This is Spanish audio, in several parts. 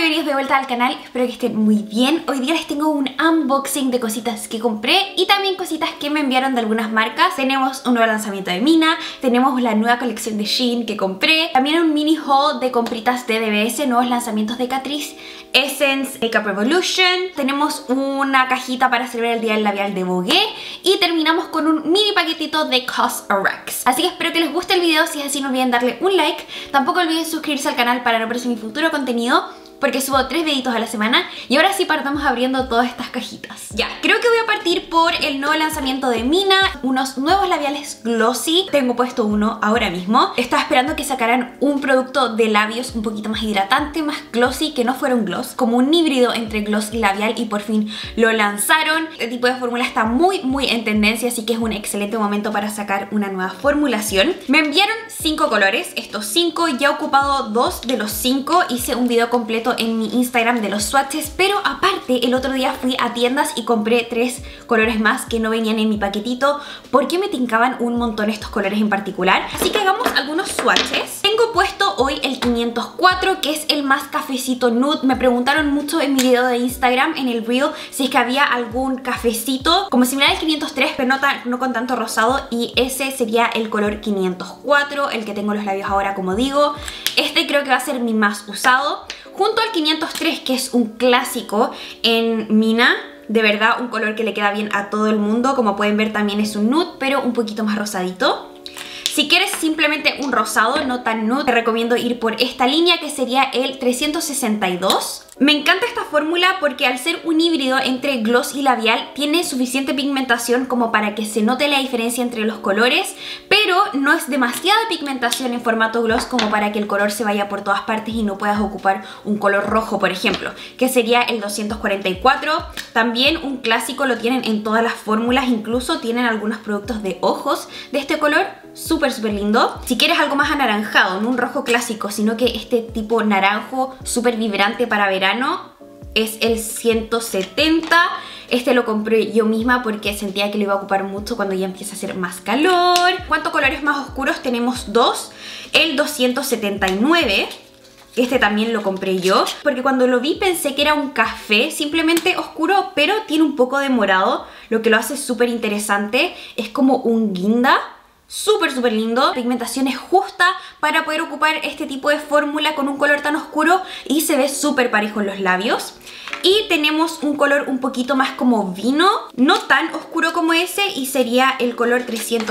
bienvenidos de vuelta al canal, espero que estén muy bien. Hoy día les tengo un unboxing de cositas que compré y también cositas que me enviaron de algunas marcas. Tenemos un nuevo lanzamiento de Mina, tenemos la nueva colección de Shein que compré, también un mini haul de compritas de DBS, nuevos lanzamientos de Catrice, Essence, Makeup Revolution, tenemos una cajita para celebrar el día del labial de Vogue y terminamos con un mini paquetito de CosRx. Así que espero que les guste el video, si es así no olviden darle un like, tampoco olviden suscribirse al canal para no perderse mi futuro contenido, porque subo 3 videitos a la semana. Y ahora sí partamos abriendo todas estas cajitas. Ya, creo que voy a partir por el nuevo lanzamiento de Mina, unos nuevos labiales glossy. Tengo puesto uno ahora mismo. Estaba esperando que sacaran un producto de labios un poquito más hidratante, más glossy, que no fuera un gloss, como un híbrido entre gloss y labial, y por fin lo lanzaron. Este tipo de fórmula está muy en tendencia, así que es un excelente momento para sacar una nueva formulación. Me enviaron 5 colores, estos 5, ya he ocupado 2 de los 5, hice un video completo en mi Instagram de los swatches, pero aparte el otro día fui a tiendas y compré 3 colores más que no venían en mi paquetito porque me tincaban un montón estos colores en particular. Así que hagamos algunos swatches. Tengo puesto hoy el 504, que es el más cafecito nude. Me preguntaron mucho en mi video de Instagram, en el reel, si es que había algún cafecito como similar al 503, pero no con tanto rosado, y ese sería el color 504, el que tengo en los labios ahora, como digo. Este creo que va a ser mi más usado, junto al 503, que es un clásico en Mina. De verdad, un color que le queda bien a todo el mundo. Como pueden ver, también es un nude, pero un poquito más rosadito. Si quieres simplemente un rosado, no tan nude, te recomiendo ir por esta línea, que sería el 362. Me encanta esta fórmula porque al ser un híbrido entre gloss y labial tiene suficiente pigmentación como para que se note la diferencia entre los colores, pero no es demasiada pigmentación en formato gloss como para que el color se vaya por todas partes y no puedas ocupar un color rojo, por ejemplo, que sería el 244. También un clásico, lo tienen en todas las fórmulas, incluso tienen algunos productos de ojos de este color, súper lindo. Si quieres algo más anaranjado, no un rojo clásico, sino que este tipo naranjo súper vibrante para verano, es el 170. Este lo compré yo misma porque sentía que lo iba a ocupar mucho cuando ya empieza a hacer más calor. ¿Cuántos colores más oscuros? Tenemos 2. El 279. Este también lo compré yo, porque cuando lo vi pensé que era un café simplemente oscuro, pero tiene un poco de morado, lo que lo hace súper interesante. Es como un guinda. Súper lindo, la pigmentación es justa para poder ocupar este tipo de fórmula con un color tan oscuro y se ve súper parejo en los labios. Y tenemos un color un poquito más como vino, no tan oscuro como ese, y sería el color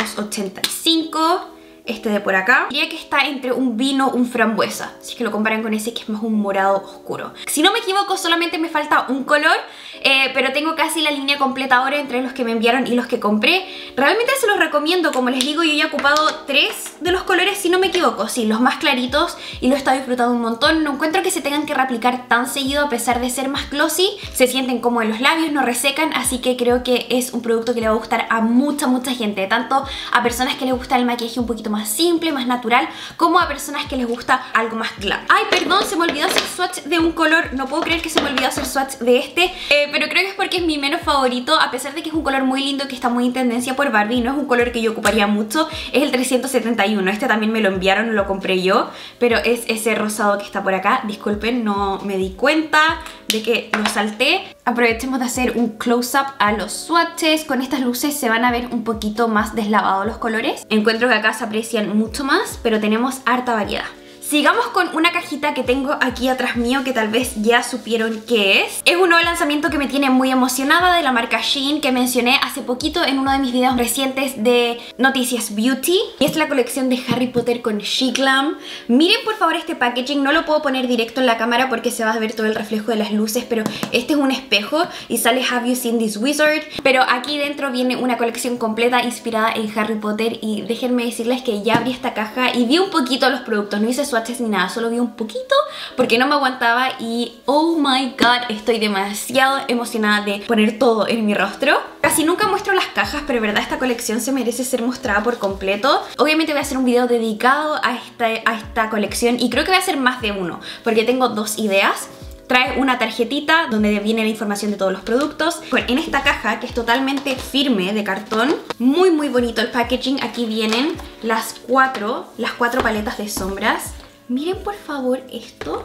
385. Este de por acá, diría que está entre un vino, un frambuesa, si es que lo comparan con ese que es más un morado oscuro. Si no me equivoco, solamente me falta un color, pero tengo casi la línea completa ahora entre los que me enviaron y los que compré. Realmente se los recomiendo, como les digo, yo ya he ocupado 3 de los colores, si no me equivoco, sí, los más claritos, y lo he estado disfrutando un montón. No encuentro que se tengan que reaplicar tan seguido a pesar de ser más glossy, se sienten como en los labios, no resecan, así que creo que es un producto que le va a gustar a mucha gente, tanto a personas que les gusta el maquillaje un poquito más simple, más natural, como a personas que les gusta algo más glam. Ay, perdón, se me olvidó hacer swatch de un color. No puedo creer que se me olvidó hacer swatch de este, pero creo que es porque es mi menos favorito, a pesar de que es un color muy lindo que está muy en tendencia por Barbie. No es un color que yo ocuparía mucho, es el 371. Este también me lo enviaron, lo compré yo, pero es ese rosado que está por acá. Disculpen, no me di cuenta de que lo salté. Aprovechemos de hacer un close-up a los swatches. Con estas luces se van a ver un poquito más deslavados los colores. Encuentro que acá se aprecian mucho más, pero tenemos harta variedad. Sigamos con una cajita que tengo aquí atrás mío, que tal vez ya supieron qué es. Es un nuevo lanzamiento que me tiene muy emocionada, de la marca Shein, que mencioné hace poquito en uno de mis videos recientes de Noticias Beauty. Y es la colección de Harry Potter con SheGlam. Miren por favor este packaging, no lo puedo poner directo en la cámara porque se va a ver todo el reflejo de las luces, pero este es un espejo y sale Have You Seen This Wizard. Pero aquí dentro viene una colección completa inspirada en Harry Potter, y déjenme decirles que ya abrí esta caja y vi un poquito los productos, no hice swatches ni nada, solo vi un poquito porque no me aguantaba y oh my god, estoy demasiado emocionada de poner todo en mi rostro. Casi nunca muestro las cajas, pero de verdad esta colección se merece ser mostrada por completo. Obviamente voy a hacer un video dedicado a esta colección, y creo que voy a hacer más de uno porque tengo 2 ideas. Trae una tarjetita donde viene la información de todos los productos. Bueno, en esta caja, que es totalmente firme de cartón, muy bonito el packaging. Aquí vienen las cuatro paletas de sombras. Miren por favor esto.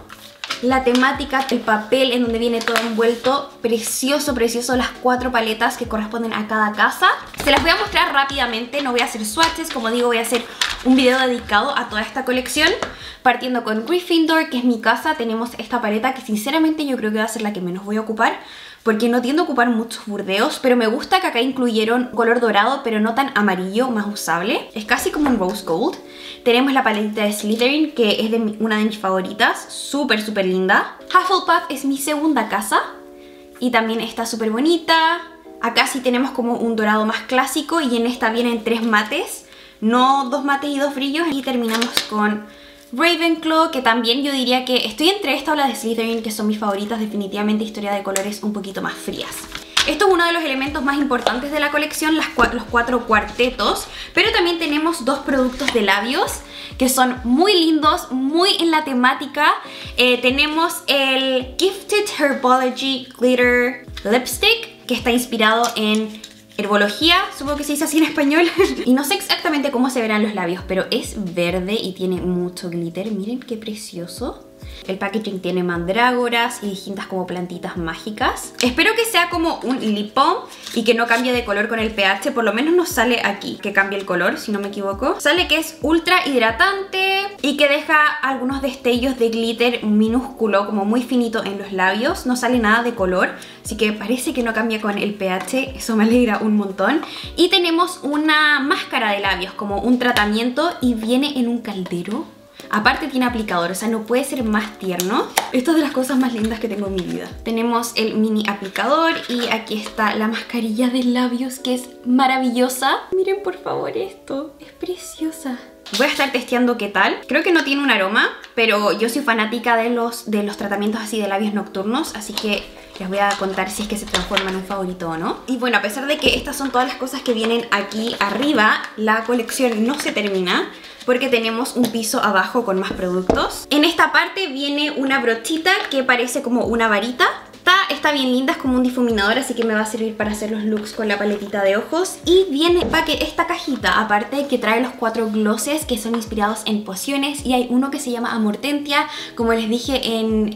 la temática, el papel en donde viene todo envuelto. Precioso, precioso, las 4 paletas que corresponden a cada casa. Se las voy a mostrar rápidamente, no voy a hacer swatches, como digo, voy a hacer un video dedicado a toda esta colección. Partiendo con Gryffindor, que es mi casa, tenemos esta paleta que sinceramente yo creo que va a ser la que menos voy a ocupar, porque no tiendo a ocupar muchos burdeos, pero me gusta que acá incluyeron color dorado, pero no tan amarillo, más usable. Es casi como un rose gold. Tenemos la paletita de Slytherin, que es una de mis favoritas, súper, súper linda. Hufflepuff es mi segunda casa y también está súper bonita. Acá sí tenemos como un dorado más clásico y en esta vienen 3 mates, no 2 mates y 2 brillos. Y terminamos con Ravenclaw, que también yo diría que estoy entre esta o la de Slytherin, que son mis favoritas. Definitivamente historia de colores un poquito más frías. Esto es uno de los elementos más importantes de la colección, los 4 cuartetos, pero también tenemos 2 productos de labios que son muy lindos, muy en la temática. Tenemos el Gifted Herbology Glitter Lipstick, que está inspirado en herbología, supongo que se dice así en español. Y no sé exactamente cómo se verán los labios, pero es verde y tiene mucho glitter. Miren qué precioso. El packaging tiene mandrágoras y distintas como plantitas mágicas. Espero que sea como un lip balm y que no cambie de color con el pH. Por lo menos nos sale aquí que cambia el color, si no me equivoco. Sale que es ultra hidratante y que deja algunos destellos de glitter minúsculo, como muy finito en los labios. No sale nada de color, así que parece que no cambia con el pH. Eso me alegra un montón. Y tenemos una máscara de labios, como un tratamiento, y viene en un caldero. Aparte tiene aplicador, o sea, no puede ser más tierno. Esto es de las cosas más lindas que tengo en mi vida. Tenemos el mini aplicador y aquí está la mascarilla de labios, que es maravillosa. Miren por favor esto, es preciosa. Voy a estar testeando qué tal. Creo que no tiene un aroma, pero yo soy fanática de los tratamientos así de labios nocturnos, así que les voy a contar si es que se transforma en un favorito o no. Y bueno, a pesar de que estas son todas las cosas que vienen aquí arriba, la colección no se termina, porque tenemos un piso abajo con más productos. En esta parte viene una brochita que parece como una varita. Está bien linda, es como un difuminador, así que me va a servir para hacer los looks con la paletita de ojos. Y viene esta cajita, aparte, que trae los 4 glosses que son inspirados en pociones. Y hay uno que se llama Amortentia, como les dije en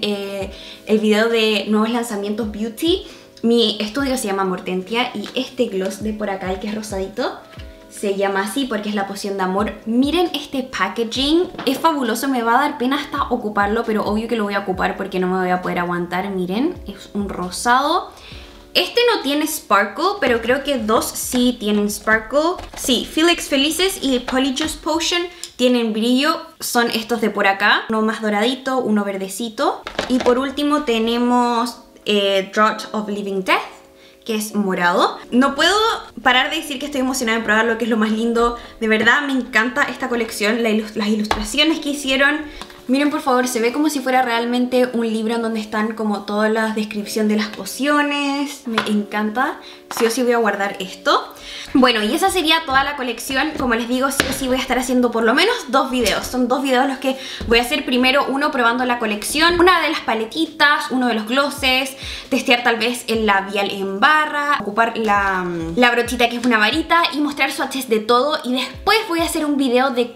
el video de nuevos lanzamientos Beauty. Mi estudio se llama Amortentia y este gloss de por acá, el que es rosadito, se llama así porque es la poción de amor. Miren este packaging, es fabuloso, me va a dar pena hasta ocuparlo, pero obvio que lo voy a ocupar porque no me voy a poder aguantar. Miren, es un rosado. Este no tiene sparkle, pero creo que 2 sí tienen sparkle. Sí, Felix Felices y Polyjuice Potion tienen brillo. Son estos de por acá, uno más doradito, uno verdecito. Y por último tenemos Draught of Living Death, que es morado. No puedo parar de decir que estoy emocionada en probarlo, que es lo más lindo. De verdad me encanta esta colección, las ilustraciones que hicieron. Miren por favor, se ve como si fuera realmente un libro en donde están como toda la descripción de las pociones. Me encanta. Sí o sí voy a guardar esto. Bueno, y esa sería toda la colección. Como les digo, sí o sí voy a estar haciendo por lo menos 2 videos. Son 2 videos los que voy a hacer. Primero uno probando la colección, una de las paletitas, uno de los glosses, testear tal vez el labial en barra, ocupar la brochita que es una varita y mostrar swatches de todo. Y después voy a hacer un video de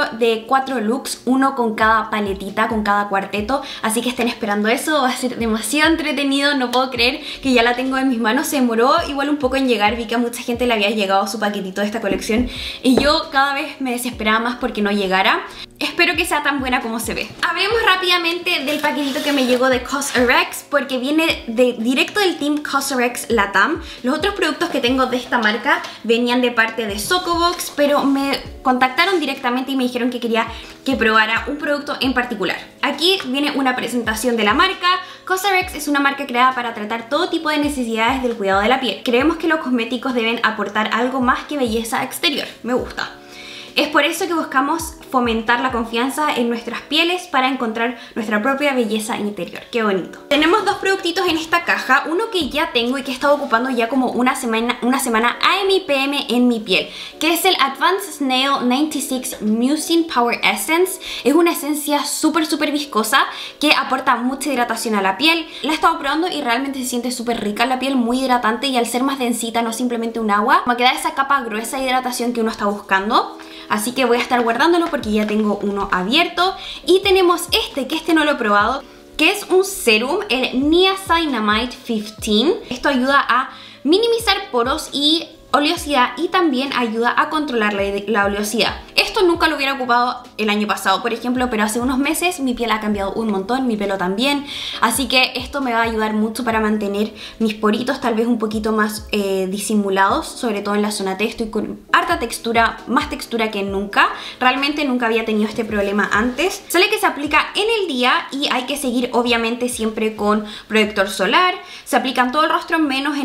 4 looks, uno con cada paletita, con cada cuarteto. Así que estén esperando eso, va a ser demasiado entretenido. No puedo creer que ya la tengo en mis manos. Se demoró igual un poco en llegar, vi que a mucha gente le había llegado su paquetito de esta colección y yo cada vez me desesperaba más porque no llegara. Espero que sea tan buena como se ve. Hablemos rápidamente del paquetito que me llegó de CosRx, porque viene directo del team CosRx Latam. Los otros productos que tengo de esta marca venían de parte de Socobox, pero me contactaron directamente y me dijeron que quería que probara un producto en particular. Aquí viene una presentación de la marca. CosRx es una marca creada para tratar todo tipo de necesidades del cuidado de la piel. Creemos que los cosméticos deben aportar algo más que belleza exterior. Me gusta. Es por eso que buscamos fomentar la confianza en nuestras pieles para encontrar nuestra propia belleza interior. ¡Qué bonito! Tenemos 2 productitos en esta caja. Uno que ya tengo y que he estado ocupando ya como una semana AM y PM en mi piel, que es el Advanced Snail 96 Mucin Power Essence. Es una esencia súper viscosa que aporta mucha hidratación a la piel. La he estado probando y realmente se siente súper rica la piel, muy hidratante, y al ser más densita, no simplemente un agua, me queda esa capa gruesa de hidratación que uno está buscando. Así que voy a estar guardándolo porque ya tengo uno abierto. Y tenemos que este no lo he probado, que es un serum, el Niacinamide 15. Esto ayuda a minimizar poros y oleosidad y también ayuda a controlar la oleosidad. Esto nunca lo hubiera ocupado el año pasado, por ejemplo, pero hace unos meses mi piel ha cambiado un montón, mi pelo también, así que esto me va a ayudar mucho para mantener mis poritos tal vez un poquito más disimulados, sobre todo en la zona T. Estoy con harta textura, más textura que nunca. Realmente nunca había tenido este problema antes. Sale que se aplica en el día y hay que seguir obviamente siempre con protector solar. Se aplica en todo el rostro menos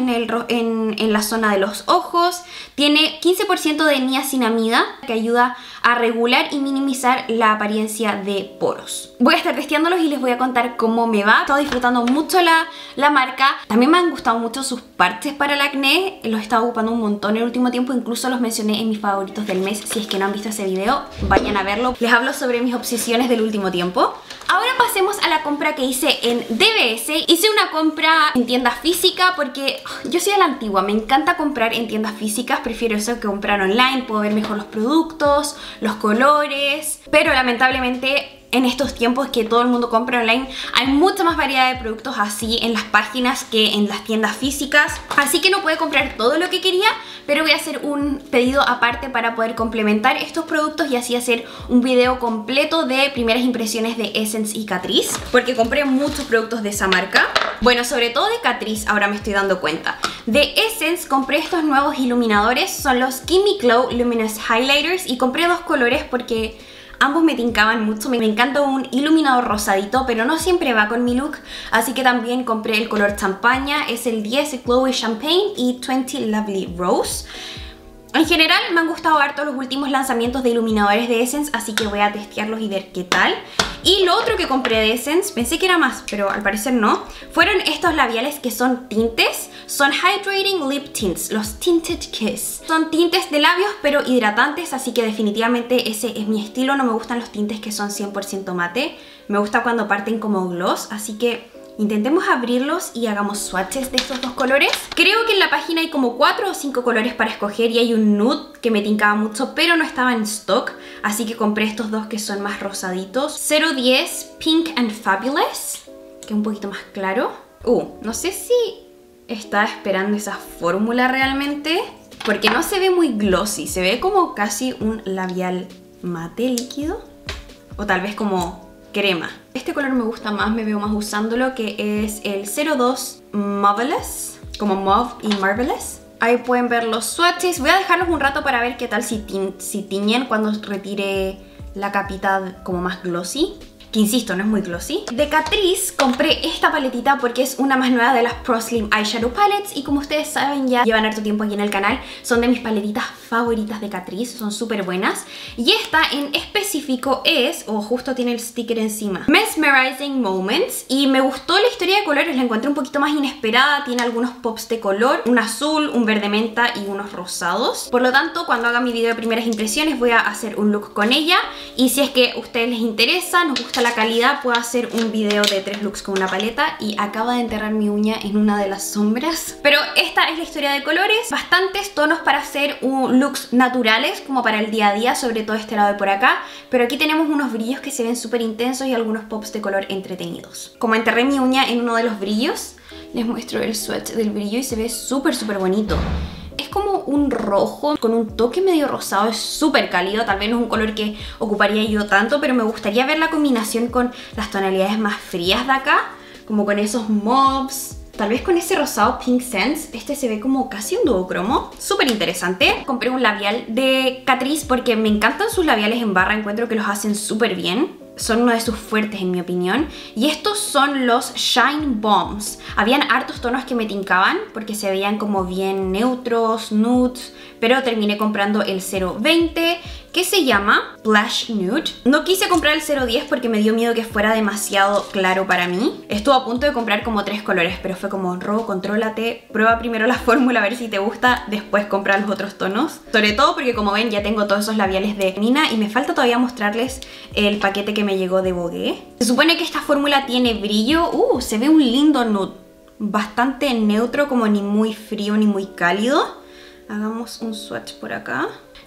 en la zona de los ojos. Tiene 15% de niacinamida que ayuda a regular y minimizar la apariencia de poros. Voy a estar testeándolos y les voy a contar cómo me va. He estado disfrutando mucho la marca. También me han gustado mucho sus parches para el acné. Los he estado ocupando un montón el último tiempo. Incluso los mencioné en mis favoritos del mes. Si es que no han visto ese video, vayan a verlo. Les hablo sobre mis obsesiones del último tiempo. Ahora pasemos a la compra que hice en DBS. Hice una compra en tienda física porque yo soy a la antigua. Me encanta comprar en tiendas físicas. Prefiero eso que comprar online. Puedo ver mejor los productos, los colores. Pero lamentablemente en estos tiempos que todo el mundo compra online, hay mucha más variedad de productos así en las páginas que en las tiendas físicas. Así que no pude comprar todo lo que quería, pero voy a hacer un pedido aparte para poder complementar estos productos y así hacer un video completo de primeras impresiones de Essence y Catrice, porque compré muchos productos de esa marca. Bueno, sobre todo de Catrice, ahora me estoy dando cuenta. De Essence compré estos nuevos iluminadores, son los Gimme Glow Luminous Highlighters, y compré dos colores porque ambos me tincaban mucho. Me encanta un iluminador rosadito, pero no siempre va con mi look, así que también compré el color champaña. Es el 10 Glowy Champagne y 20 Lovely Rose. En general me han gustado harto los últimos lanzamientos de iluminadores de Essence, así que voy a testearlos y ver qué tal. Y lo otro que compré de Essence, pensé que era más, pero al parecer no, fueron estos labiales que son tintes. Son Hydrating Lip Tints, los Tinted Kiss. Son tintes de labios pero hidratantes, así que definitivamente ese es mi estilo. No me gustan los tintes que son 100% mate. Me gusta cuando parten como gloss, así que intentemos abrirlos y hagamos swatches de estos dos colores. Creo que en la página hay como 4 o 5 colores para escoger y hay un nude que me tincaba mucho, pero no estaba en stock, así que compré estos dos que son más rosaditos. 010 Pink and Fabulous, que es un poquito más claro. No sé si estaba esperando esa fórmula realmente, porque no se ve muy glossy, se ve como casi un labial mate líquido, o tal vez como crema. Este color me gusta más, me veo más usándolo, que es el 02 Marvelous, como Mauve y Marvelous. Ahí pueden ver los swatches. Voy a dejarlos un rato para ver qué tal si tiñen cuando retire la capita como más glossy, que insisto, no es muy glossy. De Catrice compré esta paletita porque es una más nueva de las Pro Slim Eyeshadow Palettes, y como ustedes saben, ya llevan harto tiempo aquí en el canal, son de mis paletitas favoritas de Catrice, son súper buenas. Y esta en específico es, justo tiene el sticker encima, Mesmerizing Moments, y me gustó la historia de colores, la encontré un poquito más inesperada. Tiene algunos pops de color, un azul, un verde menta y unos rosados. Por lo tanto, cuando haga mi video de primeras impresiones voy a hacer un look con ella, y si es que a ustedes les interesa, nos gusta la calidad, puedo hacer un video de 3 looks con una paleta. Y acabo de enterrar mi uña en una de las sombras. Pero esta es la historia de colores, bastantes tonos para hacer looks naturales como para el día a día, sobre todo este lado de por acá, pero aquí tenemos unos brillos que se ven súper intensos y algunos pops de color entretenidos. Como enterré mi uña en uno de los brillos, les muestro el swatch del brillo y se ve súper bonito. Es como un rojo con un toque medio rosado, es súper cálido. Tal vez no es un color que ocuparía yo tanto, pero me gustaría ver la combinación con las tonalidades más frías de acá, como con esos mauves, tal vez con ese rosado Pink Sense. Este se ve como casi un duocromo, súper interesante. Compré un labial de Catrice porque me encantan sus labiales en barra, encuentro que los hacen súper bien. Son uno de sus fuertes en mi opinión. Y estos son los Shine Bombs. Habían hartos tonos que me tincaban porque se veían como bien neutros, nudes, pero terminé comprando el 020, que se llama Blush Nude. No quise comprar el 010 porque me dio miedo que fuera demasiado claro para mí. Estuve a punto de comprar como 3 colores, pero fue como, Ro, contrólate, prueba primero la fórmula a ver si te gusta, después compra los otros tonos. Sobre todo porque, como ven, ya tengo todos esos labiales de Nina y me falta todavía mostrarles el paquete que me llegó de Vogue. Se supone que esta fórmula tiene brillo. Se ve un lindo nude, bastante neutro, como ni muy frío ni muy cálido. Hagamos un swatch por acá.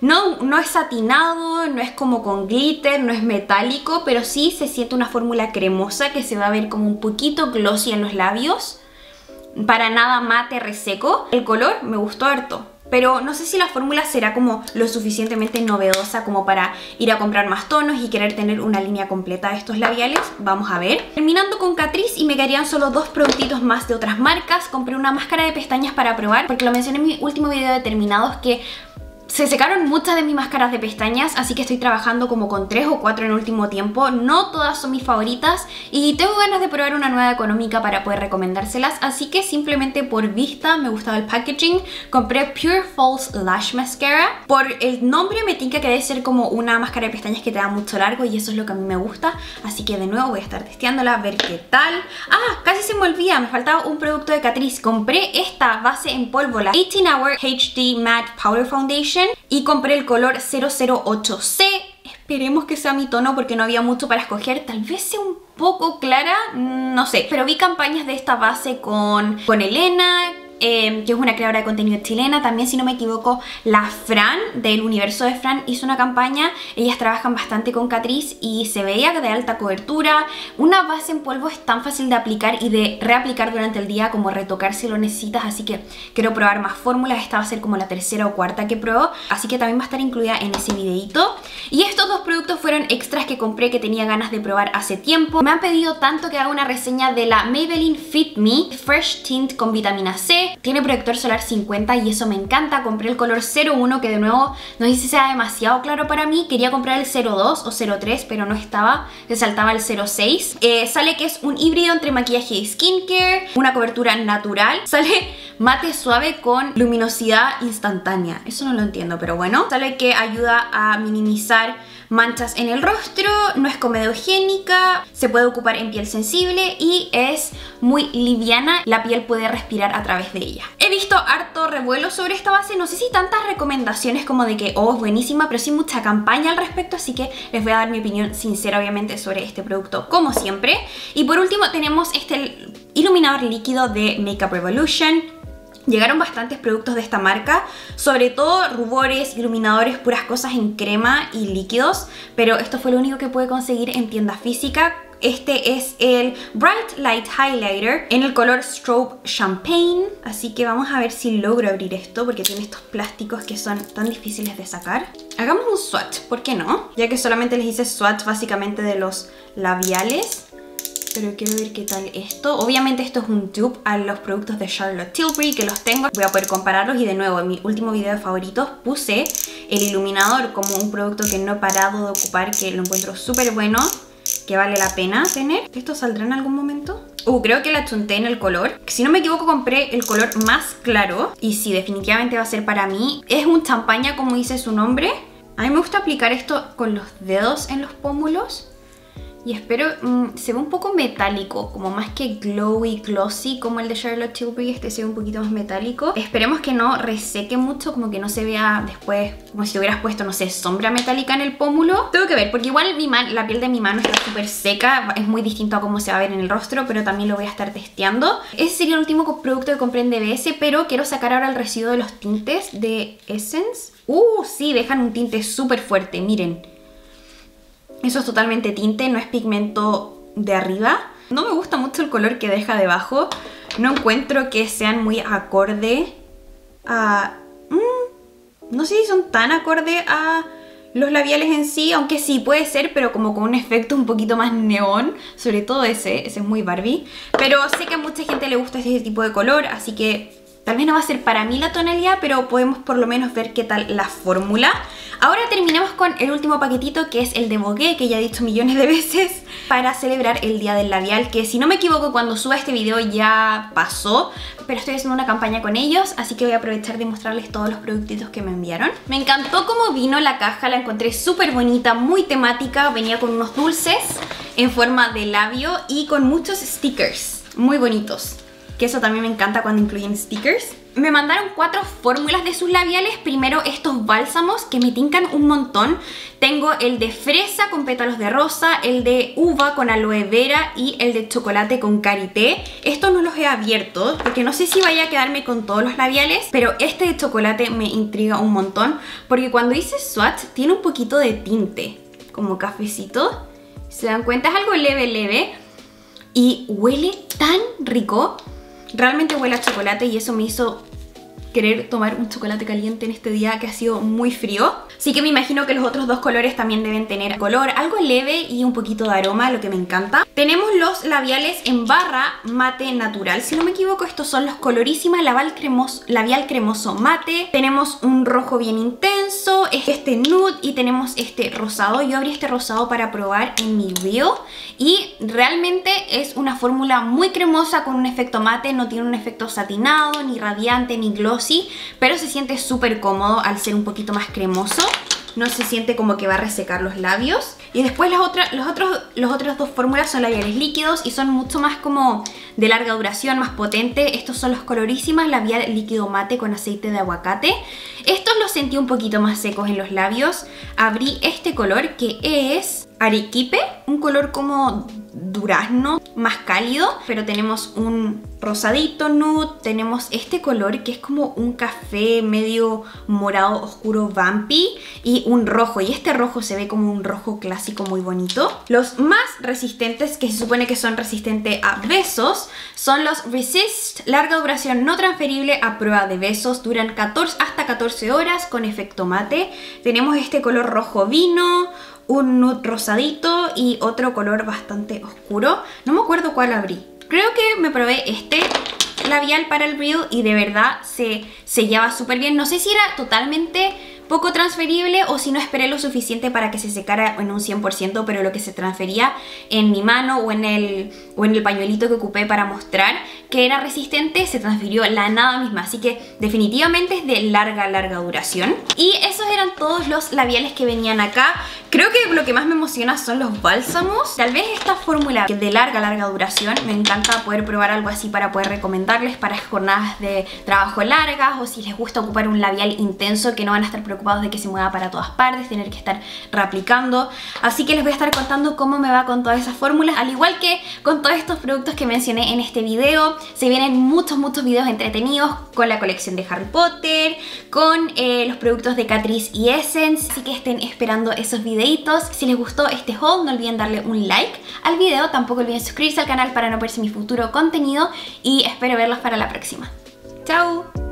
No es satinado, no es como con glitter, no es metálico, pero sí se siente una fórmula cremosa que se va a ver como un poquito glossy en los labios. Para nada mate, reseco. El color me gustó harto. Pero no sé si la fórmula será como lo suficientemente novedosa como para ir a comprar más tonos y querer tener una línea completa de estos labiales. Vamos a ver. Terminando con Catrice y me quedarían solo dos productitos más de otras marcas. Compré una máscara de pestañas para probar porque lo mencioné en mi último video de terminados que se secaron muchas de mis máscaras de pestañas, así que estoy trabajando como con 3 o 4 en el último tiempo. No todas son mis favoritas y tengo ganas de probar una nueva económica para poder recomendárselas, así que simplemente por vista me gustaba el packaging. Compré Pure False Lash Mascara. Por el nombre me tinca que debe ser como una máscara de pestañas que te da mucho largo y eso es lo que a mí me gusta, así que de nuevo voy a estar testeándola, a ver qué tal. Ah, casi se me olvida, me faltaba un producto de Catrice. Compré esta base en polvo, la 18 Hour HD Matte Powder Foundation, y compré el color 008C. Esperemos que sea mi tono porque no había mucho para escoger. Tal vez sea un poco clara, no sé. Pero vi campañas de esta base con Elena, que es una creadora de contenido chilena. También, si no me equivoco, la Fran, del universo de Fran, hizo una campaña. Ellas trabajan bastante con Catrice y se veía de alta cobertura. Una base en polvo es tan fácil de aplicar y de reaplicar durante el día como retocar si lo necesitas, así que quiero probar más fórmulas. Esta va a ser como la tercera o cuarta que pruebo, así que también va a estar incluida en ese videito. Y estos dos productos fueron extras que compré que tenía ganas de probar hace tiempo. Me han pedido tanto que haga una reseña de la Maybelline Fit Me Fresh Tint con vitamina C. Tiene protector solar 50 y eso me encanta. Compré el color 01, que de nuevo no sé si sea demasiado claro para mí. Quería comprar el 02 o 03, pero no estaba, le saltaba el 06. Sale que es un híbrido entre maquillaje y skincare, una cobertura natural. Sale mate suave con luminosidad instantánea. Eso no lo entiendo, pero bueno. Sale que ayuda a minimizar manchas en el rostro, no es comedogénica, se puede ocupar en piel sensible y es muy liviana, la piel puede respirar a través de ella. He visto harto revuelo sobre esta base, no sé si tantas recomendaciones como de que oh es buenísima, pero sí mucha campaña al respecto, así que les voy a dar mi opinión sincera obviamente sobre este producto como siempre. Y por último tenemos este iluminador líquido de Makeup Revolution. Llegaron bastantes productos de esta marca, sobre todo rubores, iluminadores, puras cosas en crema y líquidos, pero esto fue lo único que pude conseguir en tienda física. Este es el Bright Light Highlighter en el color Strobe Champagne, así que vamos a ver si logro abrir esto porque tiene estos plásticos que son tan difíciles de sacar. Hagamos un swatch, ¿por qué no? Ya que solamente les hice swatch básicamente de los labiales. Pero quiero ver qué tal esto. Obviamente esto es un dupe a los productos de Charlotte Tilbury que los tengo. Voy a poder compararlos y de nuevo en mi último video de favoritos puse el iluminador como un producto que no he parado de ocupar, que lo encuentro súper bueno, que vale la pena tener. ¿Esto saldrá en algún momento? Creo que la chunté en el color. Si no me equivoco compré el color más claro y sí, definitivamente va a ser para mí. Es un champaña como dice su nombre. A mí me gusta aplicar esto con los dedos en los pómulos. Y espero, se ve un poco metálico, como más que glowy, glossy como el de Charlotte Tilbury, este se ve un poquito más metálico. Esperemos que no reseque mucho, como que no se vea después como si te hubieras puesto, no sé, sombra metálica en el pómulo. Tengo que ver, porque igual la piel de mi mano está súper seca, es muy distinto a cómo se va a ver en el rostro, pero también lo voy a estar testeando. Ese sería el último producto que compré en DBS, pero quiero sacar ahora el residuo de los tintes de Essence. Sí, dejan un tinte súper fuerte, miren. Eso es totalmente tinte, no es pigmento de arriba. No me gusta mucho el color que deja debajo. No encuentro que sean muy acorde a... no sé si son tan acorde a los labiales en sí, aunque sí puede ser, pero como con un efecto un poquito más neón. Sobre todo ese es muy Barbie. Pero sé que a mucha gente le gusta ese tipo de color, así que tal vez no va a ser para mí la tonalidad, pero podemos por lo menos ver qué tal la fórmula. Ahora terminamos con el último paquetito, que es el de Vogue, que ya he dicho millones de veces, para celebrar el día del labial, que si no me equivoco cuando suba este video ya pasó, pero estoy haciendo una campaña con ellos, así que voy a aprovechar de mostrarles todos los productitos que me enviaron. Me encantó cómo vino la caja, la encontré súper bonita, muy temática, venía con unos dulces en forma de labio y con muchos stickers muy bonitos, que eso también me encanta cuando incluyen stickers. Me mandaron 4 fórmulas de sus labiales. Primero estos bálsamos que me tincan un montón. Tengo el de fresa con pétalos de rosa, el de uva con aloe vera y el de chocolate con karité. Estos no los he abierto porque no sé si vaya a quedarme con todos los labiales, pero este de chocolate me intriga un montón porque cuando hice swatch tiene un poquito de tinte, como cafecito. ¿Se dan cuenta? Es algo leve y huele tan rico. Realmente huele a chocolate y eso me hizo querer tomar un chocolate caliente en este día que ha sido muy frío. Así que me imagino que los otros 2 colores también deben tener color, algo leve y un poquito de aroma, lo que me encanta. Tenemos los labiales en barra mate natural. Si no me equivoco, estos son los Colorísima labial cremoso mate. Tenemos un rojo bien intenso, este nude y tenemos este rosado. Yo abrí este rosado para probar en mi reel y realmente es una fórmula muy cremosa con un efecto mate. No tiene un efecto satinado, ni radiante, ni glossy, pero se siente súper cómodo al ser un poquito más cremoso. No se siente como que va a resecar los labios. Y después las otras 2 fórmulas son labiales líquidos y son mucho más como de larga duración, más potente. Estos son los Colorísimas labial líquido mate con aceite de aguacate. Estos los sentí un poquito más secos en los labios. Abrí este color que es arequipe, un color como durazno, más cálido, pero tenemos un rosadito nude, tenemos este color que es como un café medio morado oscuro vampy y un rojo, y este rojo se ve como un rojo clásico muy bonito. Los más resistentes, que se supone que son resistentes a besos, son los Resist, larga duración no transferible a prueba de besos, duran hasta 14 horas con efecto mate. Tenemos este color rojo vino, un nude rosadito y otro color bastante oscuro. No me acuerdo cuál abrí. Creo que me probé este labial para el reel y de verdad se sellaba súper bien. No sé si era totalmente poco transferible o si no esperé lo suficiente para que se secara en un 100%, pero lo que se transfería en mi mano o en el pañuelito que ocupé para mostrar que era resistente, se transfirió la nada misma, así que definitivamente es de larga duración. Y esos eran todos los labiales que venían acá. Creo que lo que más me emociona son los bálsamos. Tal vez esta fórmula que es de larga duración, me encanta poder probar algo así para poder recomendarles para jornadas de trabajo largas, o si les gusta ocupar un labial intenso que no van a estar preocupados de que se mueva para todas partes, tener que estar reaplicando. Así que les voy a estar contando cómo me va con todas esas fórmulas, al igual que con todos estos productos que mencioné en este video. Se vienen muchos videos entretenidos con la colección de Harry Potter, con los productos de Catrice y Essence, así que estén esperando esos videitos. Si les gustó este haul, no olviden darle un like al video, tampoco olviden suscribirse al canal para no perderse mi futuro contenido y espero verlos para la próxima. ¡Chao!